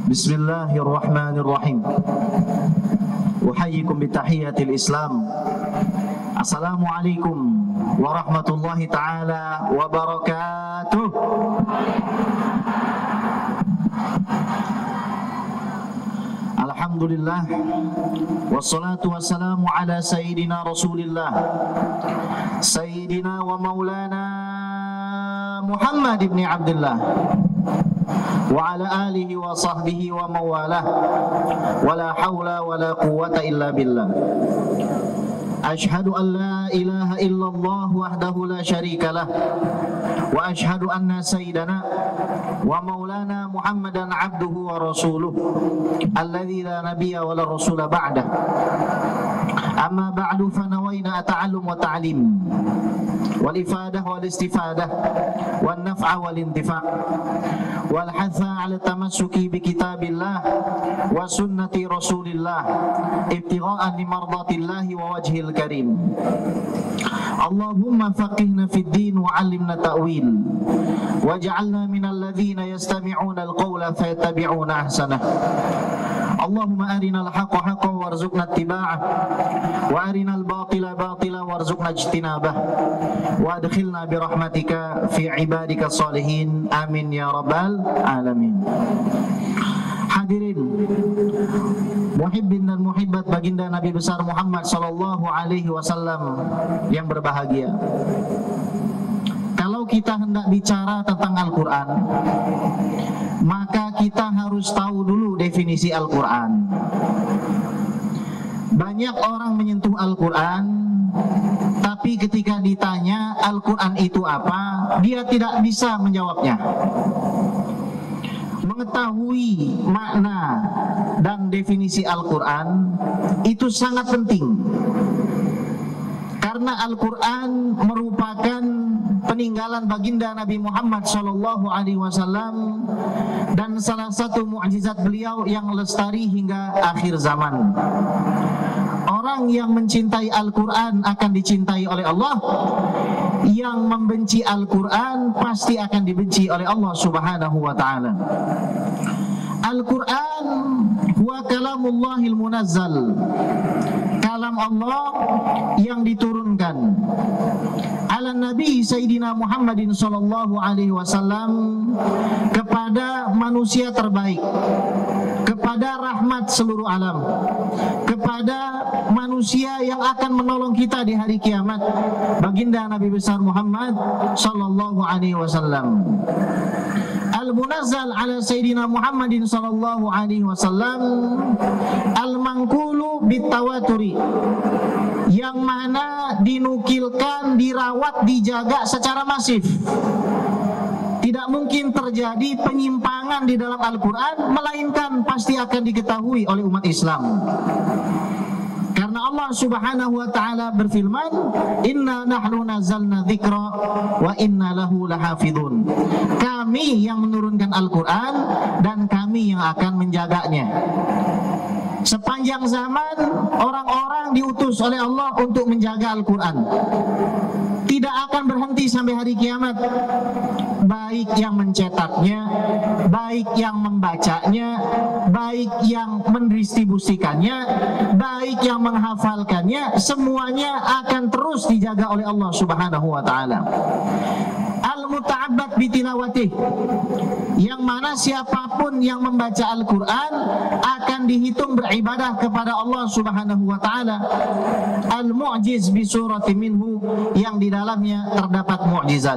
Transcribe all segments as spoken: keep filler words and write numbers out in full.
Bismillahirrahmanirrahim. Uhayyikum bitahiyyatil Islam. Assalamualaikum warahmatullahi taala wabarakatuh. Alhamdulillah, wassalatu wassalamu ala sayyidina Rasulillah, sayyidina wa maulana Muhammad ibn Abdullah wa ala alihi wa sahbihi wa mawalah, wa la hawla wa la quwwata illa billah. Ashhadu an la ilaha illallah wahdahu la syarika lah, wa ashhadu anna sayyidana wa maulana Muhammadan abduhu wa rasuluh alladzi la nabiyya wa la rasula ba'dah. Amma ba'du, fa nawayna ta'allum wa ta'lim wal ifadah wal istifadah wan naf'a wal intifa' wal hatha 'ala tamassuki bi kitabillah wa sunnati rasulillah ibtigha'an li mardatillahi wa wajhil karim. Allahumma faqihna fid din wa 'allimna ta'wil waj'alna minal ladzina yastami'una al-qawla fayattabi'una ahsanah. Allahumma arinal haqqa haqqan warzuqna ittiba'ah wa arinal batila batila warzuqna ijtinabah wa adkhilna birahmatika fi ibadika salihin, amin ya rabbal alamin. Hadirin muhibbin dan muhibbat baginda Nabi besar Muhammad sallallahu alaihi wasallam yang berbahagia. Kalau kita hendak bicara tentang Al-Quran, maka kita harus tahu dulu definisi Al-Quran. Banyak orang menyentuh Al-Quran, tapi ketika ditanya Al-Quran itu apa, dia tidak bisa menjawabnya. Mengetahui makna dan definisi Al-Quran itu sangat penting, karena Al-Quran merupakan peninggalan baginda Nabi Muhammad shallallahu alaihi wasallam dan salah satu mukjizat beliau yang lestari hingga akhir zaman. Orang yang mencintai Al-Quran akan dicintai oleh Allah. Yang membenci Al-Quran pasti akan dibenci oleh Allah subhanahu wa ta'ala. Al-Quran huwa kalamullahil munazzal, kalam Allah yang diturunkan ala Nabi Sayyidina Muhammadin sallallahu alaihi wasallam, kepada manusia terbaik, kepada rahmat seluruh alam, kepada manusia yang akan menolong kita di hari kiamat, baginda Nabi besar Muhammad sallallahu alaihi wasallam. Al-munazzal ala Sayyidina Muhammadin sallallahu alaihi wasallam al-manqulu bitawaturi, yang mana dinukilkan, dirawat, dijaga secara masif. Tidak mungkin terjadi penyimpangan di dalam Al-Quran, melainkan pasti akan diketahui oleh umat Islam. Karena Allah subhanahu wa ta'ala berfirman, inna nahnu nazzalna dzikra wa inna lahu lahafidhun. Kami yang menurunkan Al-Quran dan kami yang akan menjaganya. Sepanjang zaman orang-orang diutus oleh Allah untuk menjaga Al-Quran, tidak akan berhenti sampai hari kiamat. Baik yang mencetaknya, baik yang membacanya, baik yang mendistribusikannya, baik yang menghafalkannya, semuanya akan terus dijaga oleh Allah subhanahu wa ta'ala. Al-muta'abbad bitilawatih, yang mana siapapun yang membaca Al-Quran akan dihitung beribadah kepada Allah subhanahu wa ta'ala. Al-mu'jiz bisurati minhu, yang di dalamnya terdapat mu'jizat.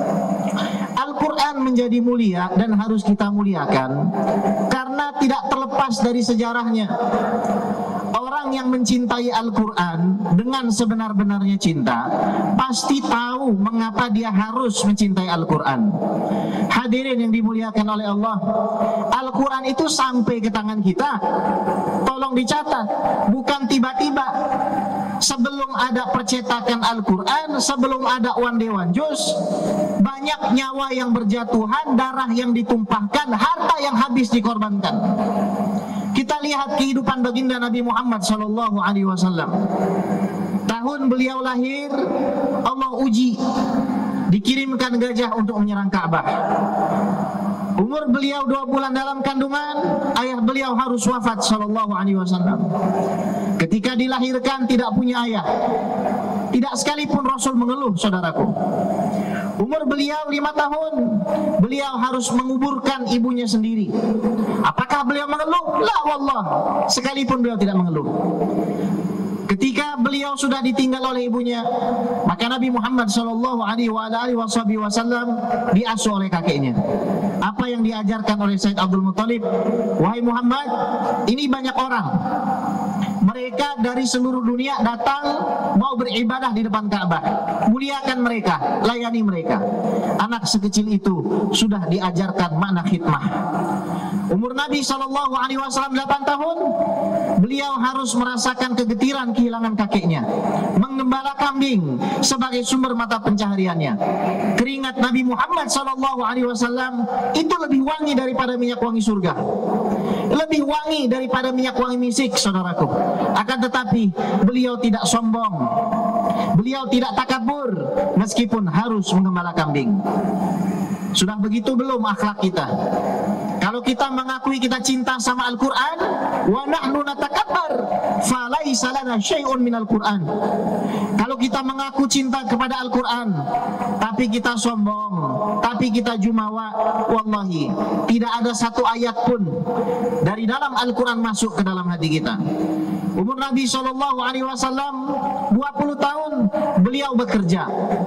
Al-Quran menjadi mulia dan harus kita muliakan karena tidak terlepas dari sejarahnya. Orang yang mencintai Al-Quran dengan sebenar-benarnya cinta pasti tahu mengapa dia harus mencintai Al-Quran. Hadirin yang dimuliakan oleh Allah, Al-Quran itu sampai ke tangan kita, tolong dicatat, bukan tiba-tiba. Sebelum ada percetakan Al-Quran, sebelum ada one day one juz, banyak nyawa yang berjatuhan, darah yang ditumpahkan, harta yang habis dikorbankan. Kita lihat kehidupan baginda Nabi Muhammad sallallahu alaihi wasallam. Tahun beliau lahir, Allah uji, dikirimkan gajah untuk menyerang Ka'bah. Umur beliau dua bulan dalam kandungan, ayah beliau harus wafat sallallahu alaihi wasallam. Ketika dilahirkan tidak punya ayah. Tidak sekalipun Rasul mengeluh, saudaraku. Umur beliau lima tahun, beliau harus menguburkan ibunya sendiri. Apakah beliau mengeluh? La wallah, sekalipun beliau tidak mengeluh. Ketika beliau sudah ditinggal oleh ibunya, maka Nabi Muhammad sallallahu alaihi wasallam diasuh oleh kakeknya. Apa yang diajarkan oleh Sayyid Abdul Muttalib? Wahai Muhammad, ini banyak orang, mereka dari seluruh dunia datang mau beribadah di depan Ka'bah. Muliakan mereka, layani mereka. Anak sekecil itu sudah diajarkan makna khidmah. Umur Nabi sallallahu alaihi wasallam delapan tahun, beliau harus merasakan kegetiran kehilangan kakeknya, mengembala kambing sebagai sumber mata pencahariannya. Keringat Nabi Muhammad sallallahu alaihi wasallam itu lebih wangi daripada minyak wangi surga, lebih wangi daripada minyak wangi misik, saudaraku. Akan tetapi beliau tidak sombong, beliau tidak takabur meskipun harus mengembala kambing. Sudah begitu belum akhlak kita? Kalau kita mengakui kita cinta sama Al-Quran, wa nahnu natakabbar falaisa lana syai'un minal Quran. Kalau kita mengaku cinta kepada Al-Quran, tapi kita sombong, tapi kita jumawa, wallahi tidak ada satu ayat pun dari dalam Al-Quran masuk ke dalam hati kita. Umur Nabi shallallahu alaihi wasallam dua puluh tahun beliau bekerja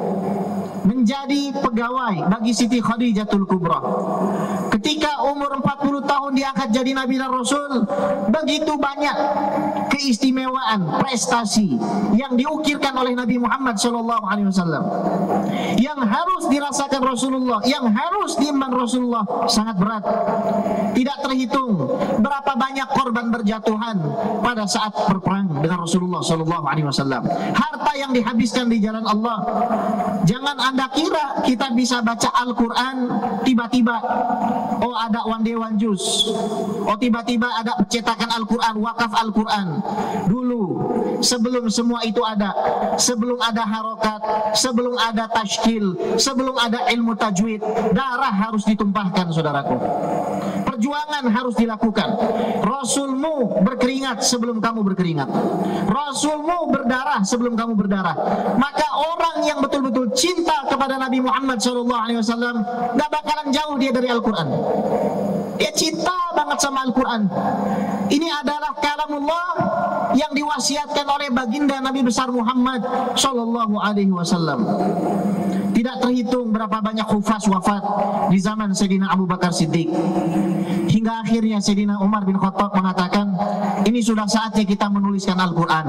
menjadi pegawai bagi Siti Khadijatul Kubra. Ketika umur empat puluh tahun diangkat jadi Nabi dan Rasul, begitu banyak keistimewaan, prestasi yang diukirkan oleh Nabi Muhammad shallallahu alaihi wasallam, yang harus dirasakan Rasulullah, yang harus diemban Rasulullah, sangat berat. Tidak terhitung berapa banyak korban berjatuhan pada saat berperang dengan Rasulullah shallallahu alaihi wasallam. Harta yang dihabiskan di jalan Allah. Jangan Anda kira kita bisa baca Al-Quran tiba-tiba, oh ada one day one juice, oh tiba-tiba ada percetakan Al-Quran, wakaf Al-Quran. Dulu sebelum semua itu ada, sebelum ada harokat, sebelum ada tashkil, sebelum ada ilmu tajwid, darah harus ditumpahkan, saudaraku. Perjuangan harus dilakukan. Rasulmu berkeringat sebelum kamu berkeringat, Rasulmu berdarah sebelum kamu berdarah. Maka orang yang betul-betul cinta kepada Nabi Muhammad shallallahu alaihi wasallam gak bakalan jauh dia dari Al-Quran. Dia cinta banget sama Al-Quran. Ini adalah kalamullah yang diwasiatkan oleh baginda Nabi besar Muhammad shallallahu alaihi wasallam. Tidak terhitung berapa banyak hufaz wafat di zaman Sayyidina Abu Bakar Siddiq, hingga akhirnya Sayyidina Umar bin Khattab mengatakan, ini sudah saatnya kita menuliskan Al-Quran.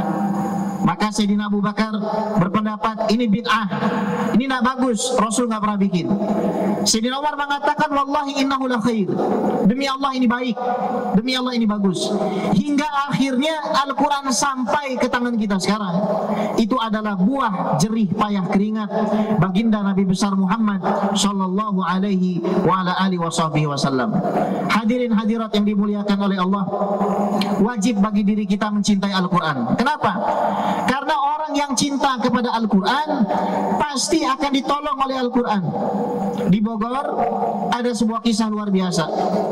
Maka Sayyidina Abu Bakar berpendapat ini bid'ah, ini tidak bagus, Rasul nggak pernah bikin. Sayyidina Umar mengatakan, wallahi innahu la khair, demi Allah ini baik, demi Allah ini bagus. Hingga akhirnya Al-Quran sampai ke tangan kita sekarang. Itu adalah buah jerih payah keringat baginda Nabi besar Muhammad sallallahu alaihi wa ala alihi wasallam. Hadirin hadirat yang dimuliakan oleh Allah, wajib bagi diri kita mencintai Al-Quran. Kenapa? Karena orang yang cinta kepada Al-Quran pasti akan ditolong oleh Al-Quran. Di Bogor ada sebuah kisah luar biasa.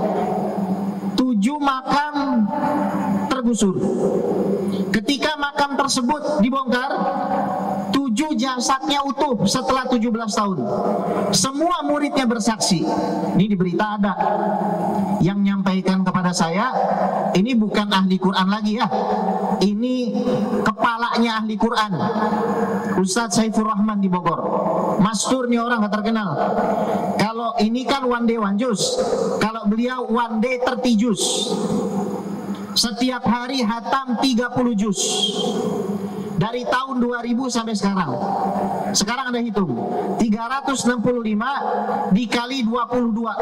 Tujuh makam tergusur. Ketika makam tersebut dibongkar, tujuh jasadnya utuh setelah tujuh belas tahun. Semua muridnya bersaksi. Ini di berita ada. Yang menyampaikan kepada saya, ini bukan ahli Quran lagi ya, ini kepalanya ahli Quran, Ustadz Saifur Rahman di Bogor. Mastur nih orang gak terkenal. Kalau ini kan one day one juice, kalau beliau one day thirty juice. Setiap hari hatam tiga puluh juz dari tahun dua ribu sampai sekarang. Sekarang Anda hitung tiga ratus enam puluh lima dikali dua puluh dua,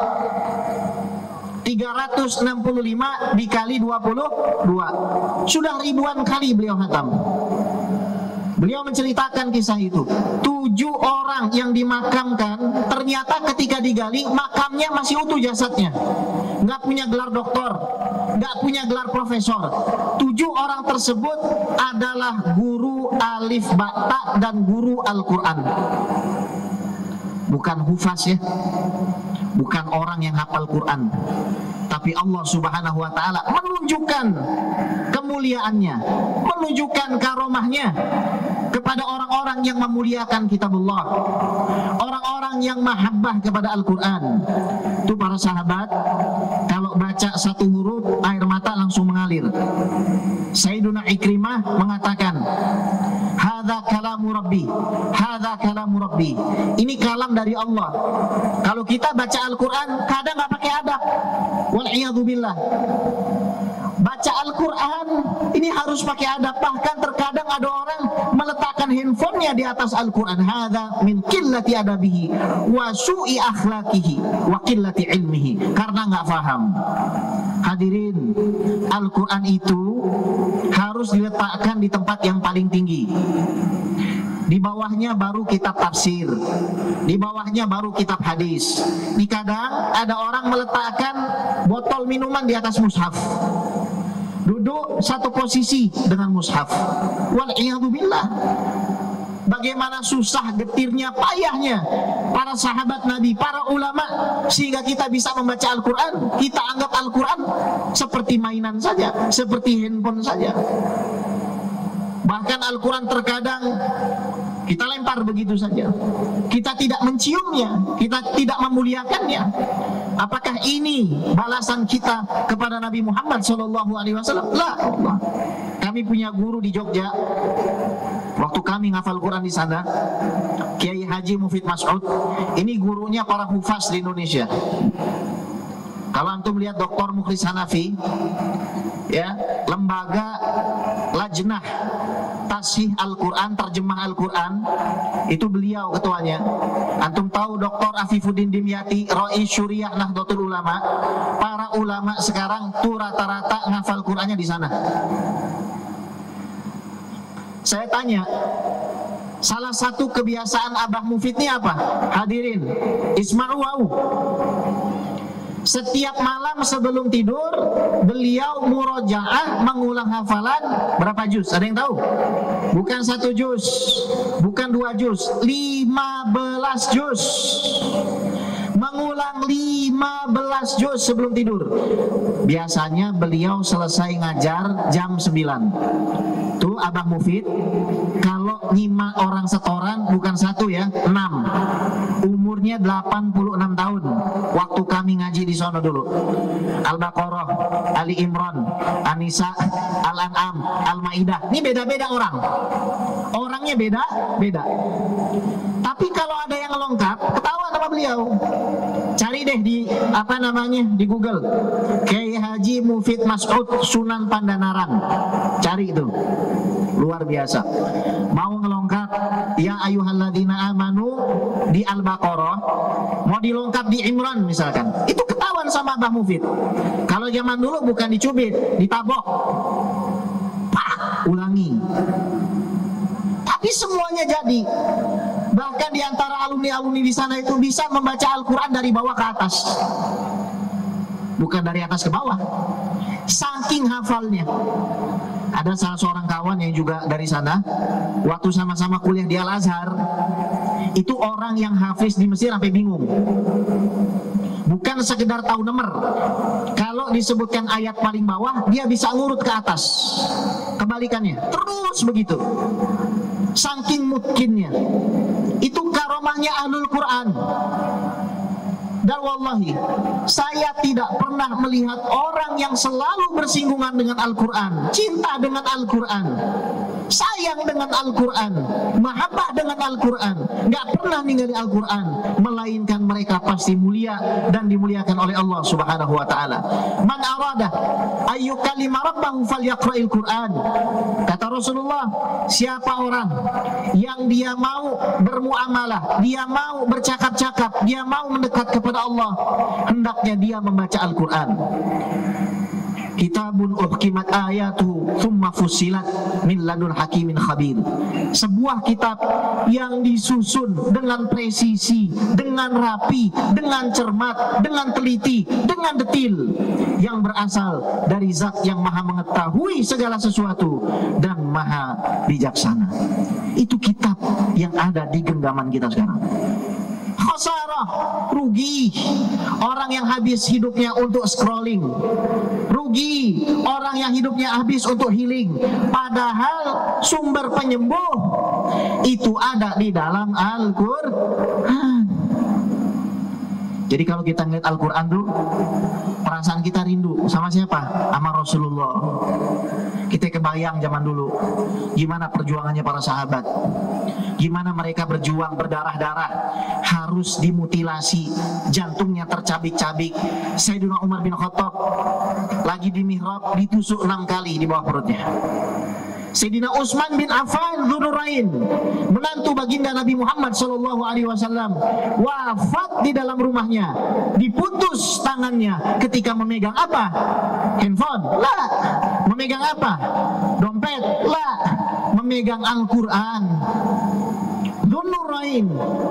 tiga ratus enam puluh lima dikali dua puluh dua, sudah ribuan kali beliau hatam. Beliau menceritakan kisah itu. Tujuh orang yang dimakamkan, ternyata ketika digali makamnya masih utuh jasadnya, nggak punya gelar doktor, nggak punya gelar profesor. Tujuh orang tersebut adalah guru alif bata dan guru Al-Quran, bukan hufaz ya. bukan orang yang hafal Quran, tapi Allah Subhanahu wa taala menunjukkan kemuliaannya, menunjukkan karomahnya kepada orang-orang yang memuliakan kitabullah, orang-orang yang mahabbah kepada Al-Quran. Itu para sahabat kalau baca satu huruf air mata langsung mengalir. Sayyiduna Ikrimah mengatakan, hadza kalamu rabbi, hadza kalamu rabbi. Ini kalam dari Allah. Kalau kita baca Al-Quran kadang nggak pakai adab, wal'iyadzubillah. Baca Al-Quran ini harus pakai adab. Bahkan terkadang ada orang meletakkan handphonenya di atas Al-Quran. Hadza min qillati adabihi wa su'i akhlaqihi wa qillati ilmihi, karena nggak paham. Hadirin, Al-Quran itu harus diletakkan di tempat yang paling tinggi. Di bawahnya baru kitab tafsir, di bawahnya baru kitab hadis. Di kadang ada orang meletakkan botol minuman di atas mushaf, duduk satu posisi dengan mushaf. Wal'iyadzubillah. Bagaimana susah, getirnya, payahnya para sahabat Nabi, para ulama, sehingga kita bisa membaca Al-Quran. Kita anggap Al-Quran seperti mainan saja, seperti handphone saja. Bahkan Al-Quran terkadang kita lempar begitu saja, kita tidak menciumnya, kita tidak memuliakannya. Apakah ini balasan kita kepada Nabi Muhammad shallallahu alaihi wasallam? La Allah. Kami punya guru di Jogja. Waktu kami ngafal Quran di sana, Kiai Haji Mufid Mas'ud. Ini gurunya para hufaz di Indonesia. Kalau antum lihat Doktor Mukhlis Hanafi, ya, lembaga lajnah tasih Al-Quran, terjemah Al-Quran, itu beliau ketuanya. Antum tahu Doktor Afifuddin Dimyati, Rais Syuriah Nahdlatul Ulama. Para ulama sekarang tuh rata-rata ngafal Qurannya di sana. Saya tanya, salah satu kebiasaan Abah Mufid ini apa? Hadirin, isma'u wa'u. Setiap malam sebelum tidur beliau murojaah, mengulang hafalan berapa juz? Ada yang tahu? Bukan satu juz, bukan dua juz, lima belas juz. Mengulang lima belas juz sebelum tidur. Biasanya beliau selesai ngajar jam sembilan. Tuh Abah Mufid kalau nyimak orang setoran bukan satu ya, enam. Umurnya delapan puluh enam tahun. Waktu kami ngaji di sono dulu. Al-Baqarah, Ali Imran, An-Nisa, Al-An'am, Al-Maidah. Ini beda-beda orang. Orangnya beda, beda. Tapi kalau ada yang lengkap, ketawa sama beliau. Cari deh di apa namanya di Google, Kiai Haji Mufid Mas'ud Sunan Pandanaran. Cari itu. Luar biasa. Mau ngelongkap ya ayyuhalladzina amanu di Al-Baqarah, mau dilengkap di Imran misalkan, itu ketahuan sama Abah Mufid. Kalau zaman dulu bukan dicubit, ditabok, pak, ulangi. Tapi semuanya jadi. Bahkan di antara alumni-alumni di sana itu bisa membaca Al-Quran dari bawah ke atas, bukan dari atas ke bawah. Saking hafalnya. Ada salah seorang kawan yang juga dari sana, waktu sama-sama kuliah di Al-Azhar, itu orang yang hafiz di Mesir sampai bingung. Bukan sekedar tahu nomor. Kalau disebutkan ayat paling bawah, dia bisa ngurut ke atas. Kebalikannya, terus begitu. Saking mungkinnya. Itu karomahnya Ahlul Quran. Dan wallahi, saya tidak pernah melihat orang yang selalu bersinggungan dengan Al-Quran, cinta dengan Al-Quran, sayang dengan Al-Quran, mahabbah dengan Al-Quran, nggak pernah ninggalin Al-Quran, melainkan mereka pasti mulia dan dimuliakan oleh Allah Subhanahu wa taala. Man arada ayyukallima rabbahu falyaqra'il Quran. Kata Rasulullah, siapa orang yang dia mau bermuamalah, dia mau bercakap-cakap, dia mau mendekat kepada Allah, hendaknya dia membaca Al-Quran. Kitabun uhkimat ayatuhu thumma fussilat min ladun hakimin khabir. Sebuah kitab yang disusun dengan presisi, dengan rapi, dengan cermat, dengan teliti, dengan detil, yang berasal dari zat yang maha mengetahui segala sesuatu dan maha bijaksana. Itu kitab yang ada di genggaman kita sekarang. khasarah, rugi orang yang habis hidupnya untuk scrolling, rugi orang yang hidupnya habis untuk healing, padahal sumber penyembuh itu ada di dalam Al-Qur'an. Jadi kalau kita ngeliat Al-Quran tuh, perasaan kita rindu sama siapa? Sama Rasulullah. Kita kebayang zaman dulu gimana perjuangannya para sahabat, gimana mereka berjuang berdarah-darah, harus dimutilasi, jantungnya tercabik-cabik. Sayyidina Umar bin Khattab lagi di mihrab ditusuk enam kali di bawah perutnya. Sayyidina Utsman bin Affan Dzunurain, menantu baginda Nabi Muhammad sallallahu alaihi wasallam, wafat di dalam rumahnya, diputus tangannya ketika memegang apa? Handphone? La. Memegang apa? Dompet? La. Memegang Al-Qur'an. Dzunurain,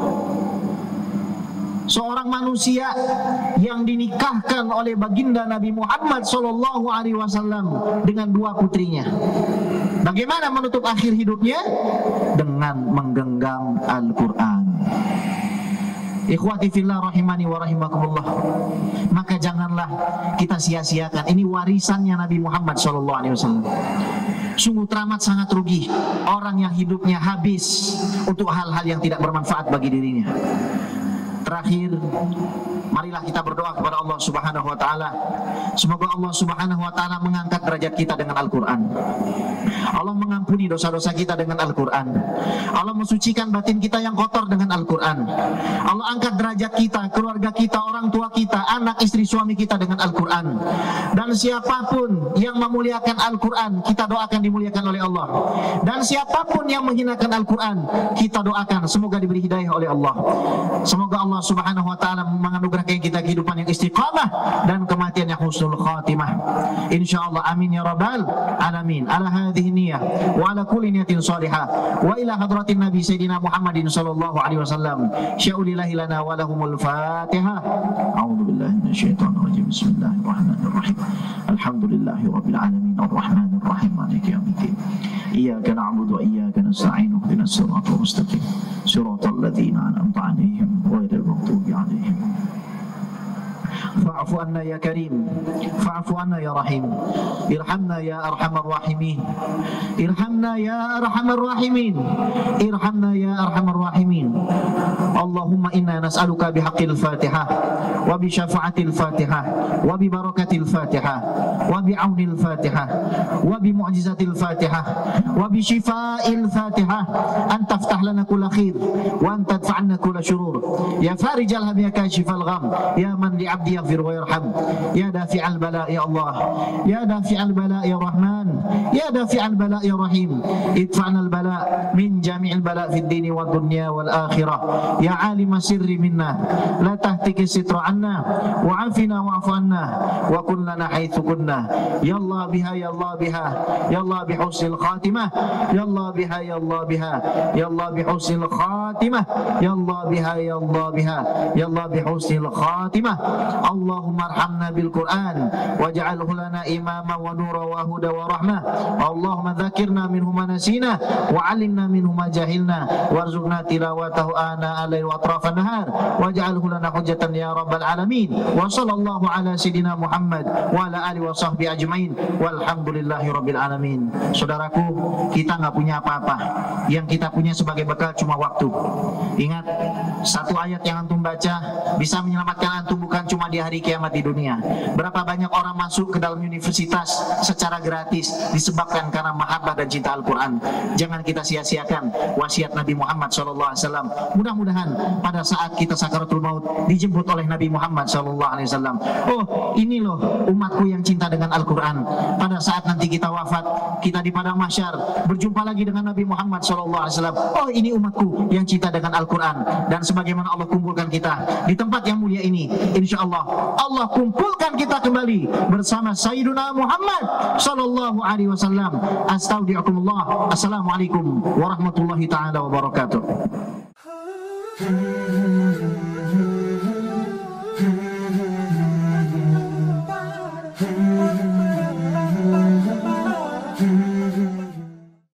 seorang manusia yang dinikahkan oleh baginda Nabi Muhammad sallallahu alaihi wasallam dengan dua putrinya. Bagaimana menutup akhir hidupnya? Dengan menggenggam Al-Quran. Ikhwati fillah rahimani wa rahimakumullah. Maka janganlah kita sia-siakan. Ini warisannya Nabi Muhammad sallallahu alaihi wasallam. Sungguh teramat sangat rugi orang yang hidupnya habis untuk hal-hal yang tidak bermanfaat bagi dirinya. Terakhir, marilah kita berdoa kepada Allah Subhanahu wa taala. Semoga Allah Subhanahu wa taala mengangkat derajat kita dengan Al-Qur'an. Allah mengampuni dosa-dosa kita dengan Al-Qur'an. Allah mensucikan batin kita yang kotor dengan Al-Qur'an. Allah angkat derajat kita, keluarga kita, orang tua kita, anak, istri, suami kita dengan Al-Qur'an. Dan siapapun yang memuliakan Al-Qur'an, kita doakan dimuliakan oleh Allah. Dan siapapun yang menghinakan Al-Qur'an, kita doakan semoga diberi hidayah oleh Allah. Semoga Allah Allah Subhanahu wa taala menganugerahkan kita kehidupan yang istiqamah dan kematian yang husnul khatimah. Insyaallah, amin ya rabbal alamin. Ala hadhihi niyyah wa ala kulli niyatin salihah wa ila hadratin nabi sayyidina Muhammadin sallallahu alaihi wasallam. Syaulillahi lana wa lahumul Fatihah. A'udzu billahi minasyaitonir rajim. Bismillahirrahmanirrahim. Alhamdulillahi rabbil alamin arrahmanir rahim maliki yaumiddin. Iyyaka na'budu wa iyyaka nasta'in. Ihdinas siratal mustaqim. Siratal ladzina an'amta 'alaihim ghairil maghdubi 'alaihim. Fa'fu anna ya karim, fa'fu anna ya rahim, irhamna ya arhamar rahimin, irhamna ya arhamar rahimin, irhamna ya arhamar rahimin. Allahumma inna nas'aluka bihaqqil Fatihah wa bi syafa'atil Fatihah wa bi barakatil Fatihah wa bi aunil Fatihah wa bi mu'jizatil Fatihah wa bi shifa'il Fatihah an taftah lana kulla khair wa an tadfa'anna kulla syurur ya farijal ham ya kashifal gham ya man li 'abdi yaghfir wa yarham ya dafi'al bala ya Allah ya dafi'al bala ya Rahman ya dafi'al bala ya Rahim idfa'nal bala min jami'il bala fid dini wad dunya wal akhirah ya 'alim sirri minna la tahtiki sitra anna wa 'afina wa'fu anna wa kun lana haitsu kunna ya Allah biha ya Allah biha ya Allah bi husnil khatimah ya Allah biha ya Allah biha ya Allah bi husnil khatimah ya Allah biha ya Allah biha ya Allah bi husnil khatimah. Allahumma arhamna bil Qur'an waj'alhu lana imama wa nura wa huda wa rahmah. Allahumma dzakirna minhu ma nasina wa 'allimna minhu ma jahilna warzuqna tilawatahu ana al-lail wa atrafan nahar waj'alhu lana hujjatan ya rabbal alamin. Wa sallallahu ala sayidina Muhammad wa ala alihi wa sahbihi ajmain walhamdulillahi rabbil alamin. Saudaraku, kita enggak punya apa-apa. Yang kita punya sebagai bekal cuma waktu. Ingat, satu ayat yang antum baca bisa menyelamatkan antum bukan cuma di hari kiamat di dunia. Berapa banyak orang masuk ke dalam universitas secara gratis disebabkan karena mahabbah dan cinta Al-Quran. Jangan kita sia-siakan wasiat Nabi Muhammad shallallahu alaihi wasallam. Mudah-mudahan pada saat kita sakaratul maut dijemput oleh Nabi Muhammad shallallahu alaihi wasallam. Oh, ini loh umatku yang cinta dengan Al-Quran. Pada saat nanti kita wafat, kita di padang mahsyar berjumpa lagi dengan Nabi Muhammad shallallahu alaihi wasallam. Oh, ini umatku yang cinta dengan Al-Quran. Dan sebagaimana Allah kumpulkan kita di tempat yang mulia ini, insya Allah Allah kumpulkan kita kembali bersama Sayyiduna Muhammad sallallahu alaihi wasallam. Astaudiukumullah. Assalamualaikum warahmatullahi taala wabarakatuh.